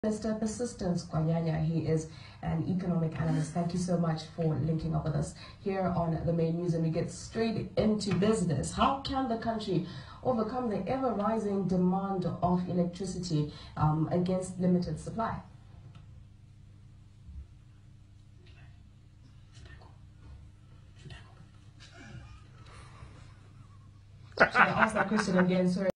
Mr. Persistence Kwanyanya. He is an economic analyst. Thank you so much for linking up with us here on the main news, and we get straight into business. How can the country overcome the ever-rising demand of electricity against limited supply? Should I ask that question again? Sorry.